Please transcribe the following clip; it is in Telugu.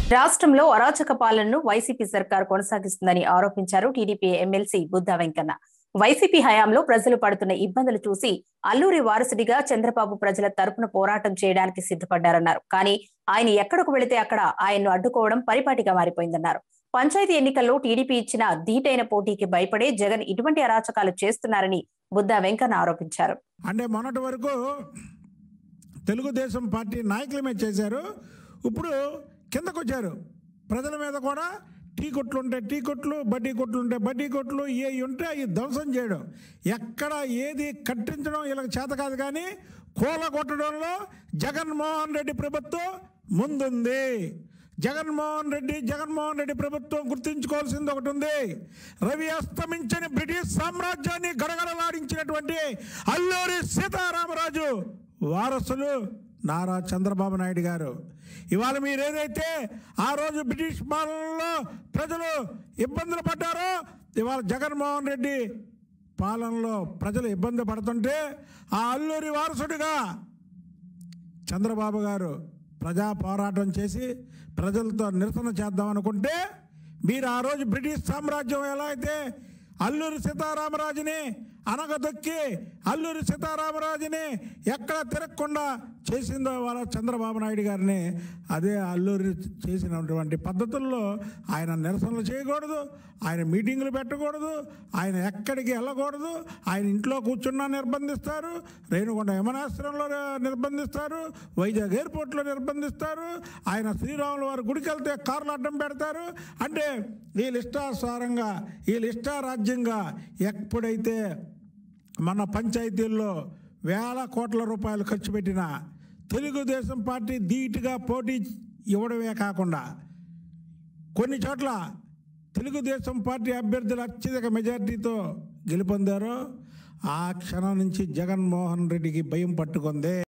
రాష్ట్రంలో అరాచక పాలనను వైసీపీ సర్కార్ కొనసాగిస్తుందని ఆరోపించారు TDP MLC Buddha Venkanna. YCP హయాంలో ప్రజలు పడుతున్న ఇబ్బందులు చూసి అల్లూరి వారసుడిగా చంద్రబాబు ప్రజల తరపున పోరాటం చేయడానికి సిద్ధపడ్డారన్నారు. కానీ ఆయన ఎక్కడకు వెళితే అక్కడ ఆయన్ను అడ్డుకోవడం పరిపాటిగా మారిపోయిందన్నారు. పంచాయతీ ఎన్నికల్లో టీడీపీ ఇచ్చిన ధీటైన పోటీకి భయపడే జగన్ ఇటువంటి అరాచకాలు చేస్తున్నారని బుద్ధా వెంకన్న ఆరోపించారు. అంటే మొన్నటి వరకు తెలుగుదేశం పార్టీ నాయకుల మీద చేశారు, ఇప్పుడు కిందకు వచ్చారు. ప్రజల మీద కూడా టీ కొట్లు ఉంటే టీ కొట్లు, బడ్డీ కొట్లు ఉంటే బడ్డీ కొట్లు, ఏ ఉంటే అవి ధ్వంసం చేయడం, ఎక్కడ ఏది కట్టించడం వీళ్ళకి చేత కాదు. కానీ కూల కొట్టడంలో జగన్మోహన్ రెడ్డి ప్రభుత్వం ముందుంది. జగన్మోహన్ రెడ్డి ప్రభుత్వం గుర్తుంచుకోవాల్సింది ఒకటి ఉంది. రవి అస్తమించని బ్రిటిష్ సామ్రాజ్యాన్ని గడగడలాడించినటువంటి అల్లూరి సీతారామరాజు వారసులు నారా చంద్రబాబు నాయుడు గారు. ఇవాళ మీరు ఏదైతే ఆ రోజు బ్రిటిష్ పాలనలో ప్రజలు ఇబ్బందులు పడ్డారో, ఇవాళ జగన్మోహన్ రెడ్డి పాలనలో ప్రజలు ఇబ్బంది పడుతుంటే ఆ అల్లూరి వారసుడిగా చంద్రబాబు గారు ప్రజా పోరాటం చేసి ప్రజలతో నిరసన చేద్దాం అనుకుంటే, మీరు ఆ రోజు బ్రిటిష్ సామ్రాజ్యం ఎలా అయితే అల్లూరి సీతారామరాజుని అనగదొక్కి అల్లూరి సీతారామరాజుని ఎక్కడ తిరగకుండా చేసిందో వాళ్ళ చంద్రబాబు నాయుడు గారిని అదే అల్లూరి చేసినటువంటి పద్ధతుల్లో ఆయన నిరసనలు చేయకూడదు, ఆయన మీటింగులు పెట్టకూడదు, ఆయన ఎక్కడికి వెళ్ళకూడదు, ఆయన ఇంట్లో కూర్చున్నా నిర్బంధిస్తారు, రేణుగుంట విమానాశ్రయంలో నిర్బంధిస్తారు, వైజాగ్ ఎయిర్పోర్ట్లో నిర్బంధిస్తారు, ఆయన శ్రీరాముల వారి గుడికి వెళ్తే కార్లు అడ్డం పెడతారు. అంటే వీళ్ళు ఇష్టానుసారంగా వీళ్ళు ఇష్టారాజ్యంగా ఎప్పుడైతే మన పంచాయతీల్లో వేల కోట్ల రూపాయలు ఖర్చు పెట్టిన తెలుగుదేశం పార్టీ ధీటుగా పోటీ ఇవ్వడమే కాకుండా కొన్ని చోట్ల తెలుగుదేశం పార్టీ అభ్యర్థులు అత్యధిక మెజార్టీతో గెలుపొందారో, ఆ క్షణం నుంచి జగన్మోహన్ రెడ్డికి భయం పట్టుకుంది.